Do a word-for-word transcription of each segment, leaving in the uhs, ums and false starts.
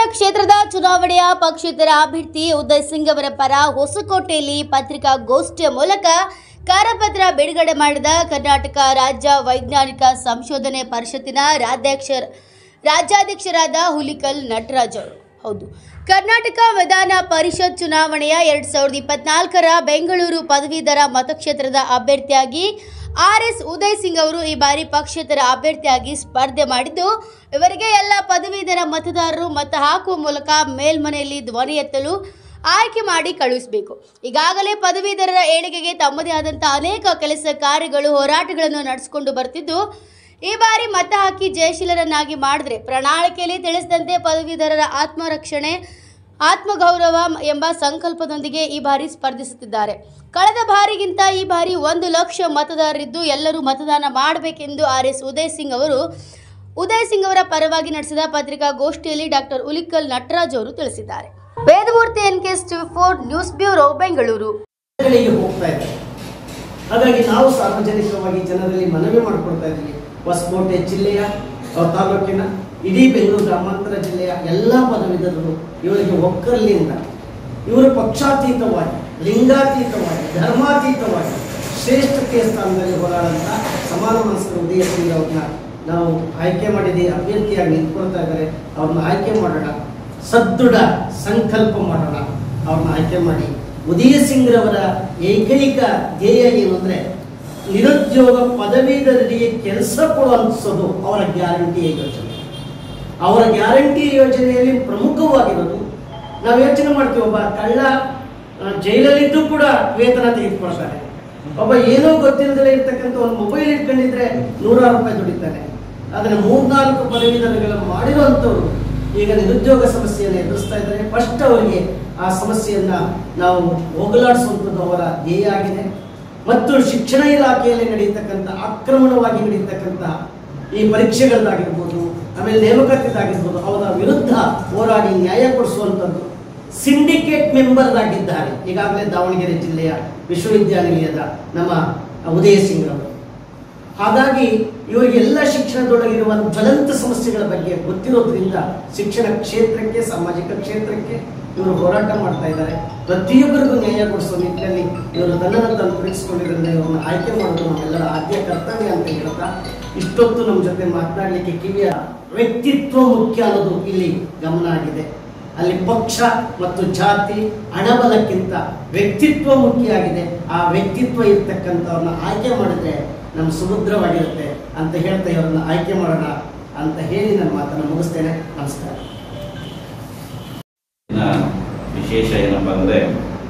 ಕ್ಷೇತ್ರದ ಚುನಾವಣೆಯ ಪಕ್ಷೇತರ ಅಭ್ಯರ್ಥಿ ಉದಯ್ ಸಿಂಗ್ ಅವರ ಪರ ಹೊಸಕೋಟೆಯಲ್ಲಿ ಪತ್ರಿಕಾಗೋಷ್ಠಿಯ ಮೂಲಕ ಕರಪತ್ರ ಬಿಡುಗಡೆ ಮಾಡಿದ ಕರ್ನಾಟಕ ರಾಜ್ಯ ವೈಜ್ಞಾನಿಕ ಸಂಶೋಧನೆ ಪರಿಷತ್ತಿನ ರಾಜ್ಯಾಧ್ಯಕ್ಷರ ರಾಜ್ಯಾಧ್ಯಕ್ಷರಾದ ಹುಲಿಕಲ್ ನಟರಾಜ್ ಅವರು. ಹೌದು, ಕರ್ನಾಟಕ ವಿಧಾನ ಪರಿಷತ್ ಚುನಾವಣೆಯ ಎರಡು ಸಾವಿರದ ಇಪ್ಪತ್ನಾಲ್ಕರ ಬೆಂಗಳೂರು ಪದವೀಧರ ಮತಕ್ಷೇತ್ರದ ಅಭ್ಯರ್ಥಿಯಾಗಿ ಆರ್ ಎಸ್ ಉದಯ್ ಸಿಂಗ್ ಅವರು ಈ ಬಾರಿ ಪಕ್ಷೇತರ ಅಭ್ಯರ್ಥಿಯಾಗಿ ಸ್ಪರ್ಧೆ ಮಾಡಿದ್ದು, ಇವರಿಗೆ ಎಲ್ಲ ಪದವೀಧರ ಮತದಾರರು ಮತ ಹಾಕುವ ಮೂಲಕ ಮೇಲ್ಮನೆಯಲ್ಲಿ ಧ್ವನಿ ಎತ್ತಲು ಆಯ್ಕೆ ಮಾಡಿ ಕಳುಹಿಸಬೇಕು. ಈಗಾಗಲೇ ಪದವೀಧರರ ಏಳಿಗೆಗೆ ತಮ್ಮದೇ ಆದಂಥ ಅನೇಕ ಕೆಲಸ ಕಾರ್ಯಗಳು ಹೋರಾಟಗಳನ್ನು ನಡೆಸಿಕೊಂಡು ಬರ್ತಿದ್ದು, ಈ ಬಾರಿ ಮತ ಹಾಕಿ ಜಯಶೀಲರನ್ನಾಗಿ ಮಾಡಿದ್ರೆ ಪ್ರಣಾಳಿಕೆಯಲ್ಲಿ ತಿಳಿಸಿದಂತೆ ಪದವೀಧರರ ಆತ್ಮರಕ್ಷಣೆ ಆತ್ಮಗೌರವ ಎಂಬ ಸಂಕಲ್ಪದೊಂದಿಗೆ ಈ ಬಾರಿ ಸ್ಪರ್ಧಿಸುತ್ತಿದ್ದಾರೆ. ಕಳೆದ ಬಾರಿಗಿಂತ ಈ ಬಾರಿ ಒಂದು ಲಕ್ಷ ಮತದಾರರಿದ್ದು ಎಲ್ಲರೂ ಮತದಾನ ಮಾಡಬೇಕೆಂದು ಆರ್ ಎಸ್ ಉದಯ್ ಸಿಂಗ್ ಅವರು ಉದಯ್ ಸಿಂಗ್ ಅವರ ಪರವಾಗಿ ನಡೆಸಿದ ಪತ್ರಿಕಾಗೋಷ್ಠಿಯಲ್ಲಿ ಡಾಕ್ಟರ್ ಹುಲಿಕಲ್ ನಟರಾಜ್ ಅವರು ತಿಳಿಸಿದ್ದಾರೆ. Vedamurthy N K four news bureau Bengaluru. ಹಾಗಾಗಿ ನಾವು ಸಾರ್ವಜನಿಕವಾಗಿ ಜನರಲ್ಲಿ ಮನವಿ ಮಾಡಿಕೊಡ್ತಾ ಇದ್ದೀವಿ. ಹೊಸಕೋಟೆ ಜಿಲ್ಲೆಯ ತಾಲೂಕಿನ ಇಡೀ ಬೆಂಗಳೂರು ಗ್ರಾಮಾಂತರ ಜಿಲ್ಲೆಯ ಎಲ್ಲ ಪದವೀಧರರು ಇವರಿಗೆ ಒಕ್ಕಲಿನಿಂದ ಇವರು ಪಕ್ಷಾತೀತವಾಗಿ, ಲಿಂಗಾತೀತವಾಗಿ, ಧರ್ಮಾತೀತವಾಗಿ ಶ್ರೇಷ್ಠತೆಯ ಸ್ಥಾನದಲ್ಲಿ ಹೋರಾಡುವಂಥ ಸಮಾನ ಮನಸ್ಕರ ಉದಯ ಸಿಂಗ್ ಅವ್ರನ್ನ ನಾವು ಆಯ್ಕೆ ಮಾಡಿದ್ದೀವಿ. ಅಭ್ಯರ್ಥಿಯಾಗಿ ನಿಂತ್ಕೊಳ್ತಾ ಇದ್ದಾರೆ. ಅವ್ರನ್ನ ಆಯ್ಕೆ ಮಾಡೋಣ, ಸದೃಢ ಸಂಕಲ್ಪ ಮಾಡೋಣ, ಅವ್ರನ್ನ ಆಯ್ಕೆ ಮಾಡಿ. ಉದಯ ಸಿಂಗ್ ರವರ ಏಕೈಕ ಧ್ಯೇಯ ಏನು ಅಂದರೆ ನಿರುದ್ಯೋಗ ಪದವೀಧರರಿಗೆ ಕೆಲಸ ಕೊಡುವಂಥದ್ದು ಅವರ ಗ್ಯಾರಂಟಿ ಯೋಜನೆ. ಅವರ ಗ್ಯಾರಂಟಿ ಯೋಜನೆಯಲ್ಲಿ ಪ್ರಮುಖವಾಗಿರೋದು, ನಾವು ಯೋಚನೆ ಮಾಡ್ತೀವಿ, ಒಬ್ಬ ಕಳ್ಳ ಜೈಲಲ್ಲಿದ್ದು ಕೂಡ ವೇತನ ತೆಗೆದುಕೊಳ್ತಾರೆ. ಒಬ್ಬ ಏನೋ ಗೊತ್ತಿಲ್ಲದಲ್ಲೇ ಇರ್ತಕ್ಕಂಥ ಒಂದು ಮೊಬೈಲ್ ಇಟ್ಕೊಂಡಿದ್ರೆ ನೂರಾರು ರೂಪಾಯಿ ದುಡಿತಾನೆ. ಆದರೆ ಮೂರ್ನಾಲ್ಕು ಪದವೀಧರಗಳನ್ನು ಮಾಡಿರುವಂಥವ್ರು ಈಗ ನಿರುದ್ಯೋಗ ಸಮಸ್ಯೆಯನ್ನು ಎದುರಿಸ್ತಾ ಇದ್ದಾರೆ. ಫಸ್ಟ್ ಅವರಿಗೆ ಆ ಸಮಸ್ಯೆಯನ್ನ ನಾವು ಹೋಗಲಾಡಿಸುವಂಥದ್ದು ಅವರ ಧ್ಯೇಯ ಆಗಿದೆ. ಮತ್ತು ಶಿಕ್ಷಣ ಇಲಾಖೆಯಲ್ಲಿ ನಡೆಯತಕ್ಕಂಥ ಅಕ್ರಮಣವಾಗಿ ನಡೆಯತಕ್ಕಂಥ ಈ ಪರೀಕ್ಷೆಗಳದ್ದಾಗಿರ್ಬೋದು, ಆಮೇಲೆ ನೇಮಕಾತಿದಾಗಿರ್ಬೋದು, ಅವರ ವಿರುದ್ಧ ಹೋರಾಡಿ ನ್ಯಾಯ ಕೊಡಿಸುವಂಥದ್ದು. ಸಿಂಡಿಕೇಟ್ ಮೆಂಬರ್ ಆಗಿದ್ದಾರೆ ಈಗಾಗಲೇ ದಾವಣಗೆರೆ ಜಿಲ್ಲೆಯ ವಿಶ್ವವಿದ್ಯಾನಿಲಯದ ನಮ್ಮ ಉದಯ ಸಿಂಗ್ ಅವರು. ಹಾಗಾಗಿ ಇವರಿಗೆಲ್ಲ ಶಿಕ್ಷಣದೊಳಗಿರುವ ಜ್ವಲಂತ ಸಮಸ್ಯೆಗಳ ಬಗ್ಗೆ ಗೊತ್ತಿರೋದ್ರಿಂದ ಶಿಕ್ಷಣ ಕ್ಷೇತ್ರಕ್ಕೆ, ಸಾಮಾಜಿಕ ಕ್ಷೇತ್ರಕ್ಕೆ ಇವರು ಹೋರಾಟ ಮಾಡ್ತಾ ಇದ್ದಾರೆ. ಪ್ರತಿಯೊಬ್ಬರಿಗೂ ನ್ಯಾಯ ಕೊಡಿಸುವ ನಿಟ್ಟಿನಲ್ಲಿ ಇವರು ತನ್ನನ್ನು ತಾನು ತೊಡಗಿಸಿಕೊಂಡಿರೋದ್ರಿಂದ ಇವರನ್ನು ಆಯ್ಕೆ ಮಾಡೋದು ನಮ್ಮೆಲ್ಲರ ಆದ್ಯ ಕರ್ತವ್ಯ ಅಂತ ಹೇಳ್ತಾ, ಇಷ್ಟೊತ್ತು ನಮ್ಮ ಜೊತೆ ಮಾತನಾಡಲಿಕ್ಕೆ ಕಿವಿಯ ವ್ಯಕ್ತಿತ್ವ ಮುಖ್ಯ ಅನ್ನೋದು ಇಲ್ಲಿ ಗಮನ ಆಗಿದೆ. ಅಲ್ಲಿ ಪಕ್ಷ ಮತ್ತು ಜಾತಿ, ಹಣಬಲಕ್ಕಿಂತ ವ್ಯಕ್ತಿತ್ವ ಮುಖ್ಯ ಆಗಿದೆ. ಆ ವ್ಯಕ್ತಿತ್ವ ಇರ್ತಕ್ಕಂಥವ್ರನ್ನ ಆಯ್ಕೆ ಮಾಡಿದ್ರೆ ನಮ್ಮ ಸುಭದ್ರವಾಗಿರುತ್ತೆ ಅಂತ ಹೇಳ್ತಾ ಇವರನ್ನು ಆಯ್ಕೆ ಮಾಡೋಣ ಅಂತ ಹೇಳಿ ನನ್ನ ಮಾತನ್ನು ಮುಗಿಸ್ತೇನೆ. ನಮಸ್ಕಾರ. ವಿಶೇಷ ಏನಪ್ಪ ಅಂದರೆ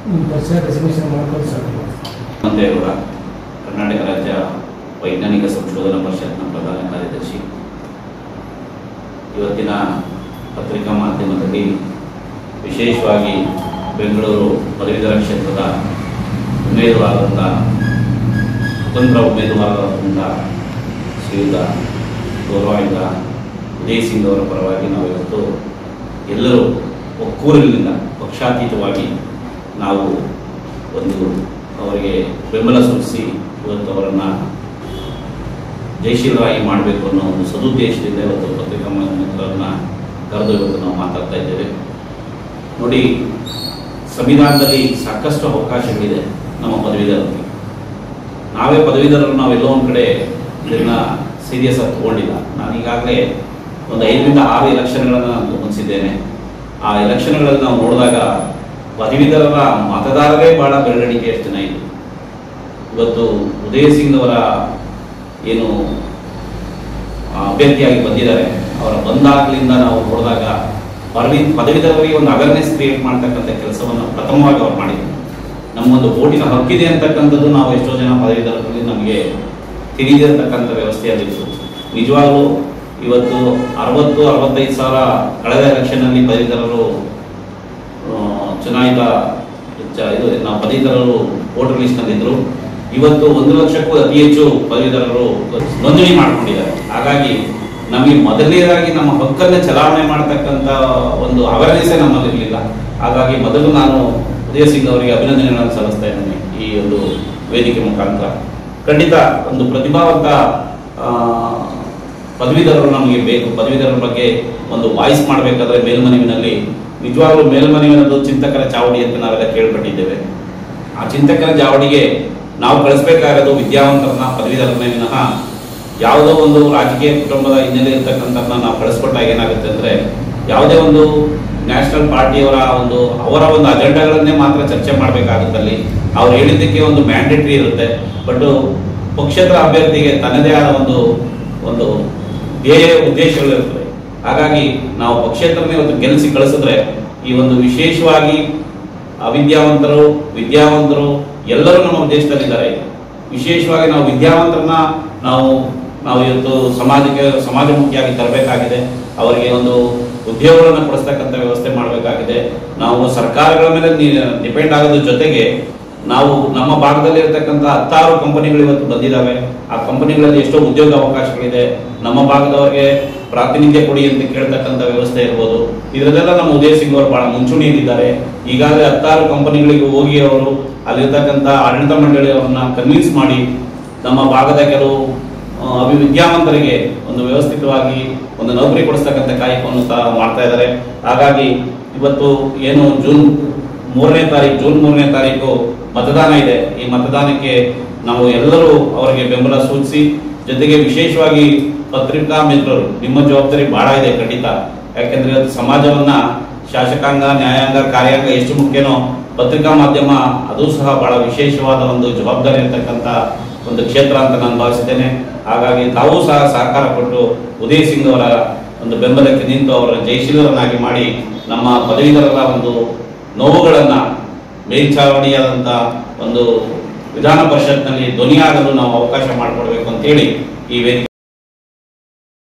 ಕರ್ನಾಟಕ ರಾಜ್ಯ ವೈಜ್ಞಾನಿಕ ಸಂಶೋಧನಾ ಪರಿಷತ್ನ ಪ್ರಧಾನ ಕಾರ್ಯದರ್ಶಿ. ಇವತ್ತಿನ ಪತ್ರಿಕಾ ಮಾಧ್ಯಮದಲ್ಲಿ ವಿಶೇಷವಾಗಿ ಬೆಂಗಳೂರು ಪದವೀಧರ ಕ್ಷೇತ್ರದ ಉಮೇದುವಾರರಾದ ಸ್ವತಂತ್ರ ಉಮೇದುವಾರರಾದಂಥ ಶ್ರೀಯುತ ಗೌರವಾನ್ವಿತ ಉದಯ್ ಸಿಂಗ್ ಅವರ ಪರವಾಗಿ ನಾವು ಇವತ್ತು ಎಲ್ಲರೂ ಒಕ್ಕೂರಿನಿಂದ ಪಕ್ಷಾತೀತವಾಗಿ ನಾವು ಒಂದು ಅವರಿಗೆ ಬೆಂಬಲ ಸೂಚಿಸಿ ಇವತ್ತು ಅವರನ್ನು ಜಯಶೀಲರಾಗಿ ಮಾಡಬೇಕು ಅನ್ನೋ ಒಂದು ಸದುದ್ದೇಶದಿಂದ ಇವತ್ತು ಪತ್ರಿಕಾ ಮಾಧ್ಯಮಗಳನ್ನು ಕರೆದು ಇವತ್ತು ನಾವು ಮಾತಾಡ್ತಾ ಇದ್ದೇವೆ. ನೋಡಿ, ಸಂವಿಧಾನದಲ್ಲಿ ಸಾಕಷ್ಟು ಅವಕಾಶಗಳಿದೆ ನಮ್ಮ ಪದವೀಧರರಿಗೆ. ನಾವೇ ಪದವೀಧರರು ನಾವೆಲ್ಲೋ ಒಂದು ಕಡೆ ಇದನ್ನು ಸೀರಿಯಸ್ ಆಗಿ ತಗೊಂಡಿಲ್ಲ. ನಾನು ಈಗಾಗಲೇ ಒಂದು ಐದರಿಂದ ಆರು ಎಲೆಕ್ಷನ್ಗಳನ್ನು ನಾನು ಗಮನಿಸಿದ್ದೇನೆ. ಆ ಎಲೆಕ್ಷನ್ಗಳಲ್ಲಿ ನಾವು ನೋಡಿದಾಗ ಪದವೀಧರರ ಮತದಾರರೇ ಭಾಳ ಬೆರಳಿಕೆ ಎಷ್ಟು ಜನ ಇದೆ. ಇವತ್ತು ಉದಯ್ ಸಿಂಗ್ ಅವರ ಏನು ಅಭ್ಯರ್ಥಿಯಾಗಿ ಬಂದಿದ್ದಾರೆ, ಅವರ ಬಂದಾಗಲಿಂದ ನಾವು ನೋಡಿದಾಗ ಪದವಿ ಪದವೀಧರರಿಗೆ ಒಂದು ಅವೇರ್ನೆಸ್ ಕ್ರಿಯೇಟ್ ಮಾಡ್ತಕ್ಕಂಥ ಕೆಲಸವನ್ನು ಪ್ರಥಮವಾಗಿ ಅವ್ರು ಮಾಡಿದ್ರು. ನಮ್ಮೊಂದು ವೋಟಿನ ಹಕ್ಕಿದೆ ಅಂತಕ್ಕಂಥದ್ದು ನಾವು ಎಷ್ಟೋ ಜನ ಪದವೀಧರರಲ್ಲಿ ನಮಗೆ ತಿಳಿದಿರತಕ್ಕಂಥ ವ್ಯವಸ್ಥೆಯಲ್ಲಿತ್ತು. ನಿಜವಾಗ್ಲೂ ಇವತ್ತು ಅರವತ್ತು ಅರವತ್ತೈದು ಸಾವಿರ ಕಳೆದ ಎಲೆಕ್ಷನ್ನಲ್ಲಿ ಪದವೀಧರರು ಚುನಾಯಿತ ಇದು ನಾವು ಪದವೀಧರರು ವೋಟರ್ ಲಿಸ್ಟ್ನಲ್ಲಿದ್ದರು. ಇವತ್ತು ಒಂದು ಲಕ್ಷಕ್ಕೂ ಅತಿ ಹೆಚ್ಚು ಪದವೀಧರರು ನೋಂದಣಿ ಮಾಡಿಕೊಂಡಿದ್ದಾರೆ. ಹಾಗಾಗಿ ನಮಗೆ ಮೊದಲನೇದಾಗಿ ನಮ್ಮ ಹಕ್ಕನ್ನು ಚಲಾವಣೆ ಮಾಡತಕ್ಕಂಥ ಒಂದು ಅವೇರ್ನೆಸ್ಸೇ ನಮ್ಮಲ್ಲಿರಲಿಲ್ಲ. ಹಾಗಾಗಿ ಮೊದಲು ನಾನು ಉದಯ್ ಸಿಂಗ್ ಅವರಿಗೆ ಅಭಿನಂದನೆಗಳನ್ನು ಸಲ್ಲಿಸ್ತಾ ಇದ್ದೇನೆ ಈ ಒಂದು ವೇದಿಕೆ ಮುಖಾಂತರ. ಖಂಡಿತ ಒಂದು ಪ್ರತಿಭಾವಂತ ಪದವೀಧರರು ನಮಗೆ ಬೇಕು. ಪದವೀಧರರ ಬಗ್ಗೆ ಒಂದು ವಾಯ್ಸ್ ಮಾಡಬೇಕಾದ್ರೆ ಮೇಲ್ಮನವಿನಲ್ಲಿ ನಿಜವಾಗ್ಲೂ ಮೇಲ್ಮನವಿನದು ಚಿಂತಕರ ಚಾವಡಿ ಅಂತ ನಾವೆಲ್ಲ ಕೇಳ್ಪಟ್ಟಿದ್ದೇವೆ. ಆ ಚಿಂತಕರ ಚಾವಡಿಗೆ ನಾವು ಕಳಿಸ್ಬೇಕಾಗಿರೋದು ವಿದ್ಯಾವಂತರನ್ನ, ಪದವೀಧರರನ್ನೇ ವಿನಃ ಯಾವುದೋ ಒಂದು ರಾಜಕೀಯ ಕುಟುಂಬದ ಹಿನ್ನೆಲೆ ಇರ್ತಕ್ಕಂಥದ್ದನ್ನ ನಾವು ಕಳಿಸ್ಕೊಟ್ಟಾಗ ಏನಾಗುತ್ತೆ ಅಂದರೆ ಯಾವುದೇ ಒಂದು ನ್ಯಾಷನಲ್ ಪಾರ್ಟಿಯವರ ಒಂದು ಅವರ ಒಂದು ಅಜೆಂಡಾಗಳನ್ನೇ ಮಾತ್ರ ಚರ್ಚೆ ಮಾಡಬೇಕಾಗುತ್ತಲ್ಲಿ. ಅವ್ರು ಹೇಳಿದ್ದಕ್ಕೆ ಒಂದು ಮ್ಯಾಂಡೇಟ್ರಿ ಇರುತ್ತೆ, ಬಟ್ ಪಕ್ಷೇತರ ಅಭ್ಯರ್ಥಿಗೆ ತನ್ನದೇ ಆದ ಒಂದು ಒಂದು ಧ್ಯೇಯ ಉದ್ದೇಶಗಳಿರ್ತವೆ. ಹಾಗಾಗಿ ನಾವು ಪಕ್ಷೇತರನೇ ಇವತ್ತು ಗೆಲ್ಲಿಸಿ ಕಳಿಸಿದ್ರೆ ಈ ಒಂದು ವಿಶೇಷವಾಗಿ ಅವಿದ್ಯಾವಂತರು, ವಿದ್ಯಾವಂತರು ಎಲ್ಲರೂ ನಮ್ಮ ದೇಶದಲ್ಲಿದ್ದಾರೆ. ವಿಶೇಷವಾಗಿ ನಾವು ವಿದ್ಯಾವಂತರನ್ನ ನಾವು ನಾವು ಇವತ್ತು ಸಮಾಜಕ್ಕೆ ಸಮಾಜಮುಖಿಯಾಗಿ ತರಬೇಕಾಗಿದೆ. ಅವರಿಗೆ ಒಂದು ಉದ್ಯೋಗಗಳನ್ನು ಕೊಡಿಸ್ತಕ್ಕಂಥ ವ್ಯವಸ್ಥೆ ಮಾಡಬೇಕಾಗಿದೆ. ನಾವು ಸರ್ಕಾರಗಳ ಮೇಲೆ ಡಿಪೆಂಡ್ ಆಗೋದ್ರ ಜೊತೆಗೆ ನಾವು ನಮ್ಮ ಭಾಗದಲ್ಲಿ ಇರತಕ್ಕಂಥ ಹತ್ತಾರು ಕಂಪನಿಗಳು ಇವತ್ತು ಬಂದಿದ್ದಾವೆ. ಆ ಕಂಪನಿಗಳಲ್ಲಿ ಎಷ್ಟೋ ಉದ್ಯೋಗ ಅವಕಾಶಗಳಿದೆ. ನಮ್ಮ ಭಾಗದವರಿಗೆ ಪ್ರಾತಿನಿಧ್ಯ ಕೊಡಿ ಅಂತ ಕೇಳ್ತಕ್ಕಂಥ ವ್ಯವಸ್ಥೆ ಇರ್ಬೋದು. ಇದರಲ್ಲೆಲ್ಲ ನಮ್ಮ ಉದಯ್ ಸಿಂಗ್ ಅವರು ಬಹಳ ಮುಂಚೂಣಿಯಲ್ಲಿದ್ದಾರೆ. ಈಗಾಗಲೇ ಹತ್ತಾರು ಕಂಪನಿಗಳಿಗೆ ಹೋಗಿ ಅವರು ಅಲ್ಲಿರ್ತಕ್ಕಂಥ ಆಡಳಿತ ಮಂಡಳಿಯವರನ್ನ ಕನ್ವಿನ್ಸ್ ಮಾಡಿ ನಮ್ಮ ಭಾಗದ ಕೆಲವು ಅವಿವಿದ್ಯಾವಂತರಿಗೆ ಒಂದು ವ್ಯವಸ್ಥಿತವಾಗಿ ಒಂದು ನೌಕರಿ ಕೊಡಿಸ್ತಕ್ಕಂಥ ಕಾಯಕವನ್ನು ಸಹ ಮಾಡ್ತಾ ಇದ್ದಾರೆ. ಹಾಗಾಗಿ ಇವತ್ತು ಏನು ಜೂನ್ ಮೂರನೇ ತಾರೀಕು ಜೂನ್ ಮೂರನೇ ತಾರೀಕು ಮತದಾನ ಇದೆ. ಈ ಮತದಾನಕ್ಕೆ ನಾವು ಎಲ್ಲರೂ ಅವರಿಗೆ ಬೆಂಬಲ ಸೂಚಿಸಿ, ಜೊತೆಗೆ ವಿಶೇಷವಾಗಿ ಪತ್ರಿಕಾ ಮಿತ್ರರು, ನಿಮ್ಮ ಜವಾಬ್ದಾರಿ ಬಹಳ ಇದೆ ಖಂಡಿತ. ಯಾಕೆಂದ್ರೆ ಇವತ್ತು ಸಮಾಜವನ್ನ ಶಾಸಕಾಂಗ, ನ್ಯಾಯಾಂಗ, ಕಾರ್ಯಾಂಗ ಎಷ್ಟು ಮುಖ್ಯನೋ ಪತ್ರಿಕಾ ಮಾಧ್ಯಮ ಅದು ಸಹ ಬಹಳ ವಿಶೇಷವಾದ ಒಂದು ಜವಾಬ್ದಾರಿ ಇರತಕ್ಕಂಥ ಒಂದು ಕ್ಷೇತ್ರ ಅಂತ ನಾನು ಭಾವಿಸಿದ್ದೇನೆ. ಹಾಗಾಗಿ ತಾವೂ ಸಹ ಸಹಕಾರ ಕೊಟ್ಟು ಉದಯ್ ಸಿಂಗ್ ಅವರ ಒಂದು ಬೆಂಬಲಕ್ಕೆ ನಿಂತು ಅವರ ಜಯಶೀಲರನ್ನಾಗಿ ಮಾಡಿ ನಮ್ಮ ಪದವೀಧರರ ಒಂದು ನೋವುಗಳನ್ನ ಮೇಲ್ಚಾವಣಿಯಾದಂಥ ಒಂದು ವಿಧಾನ ಪರಿಷತ್ನಲ್ಲಿ ಧ್ವನಿಯಾಗಲು ನಾವು ಅವಕಾಶ ಮಾಡಿಕೊಡ್ಬೇಕು ಅಂತೇಳಿ ಈ ವೇದಿಕೆ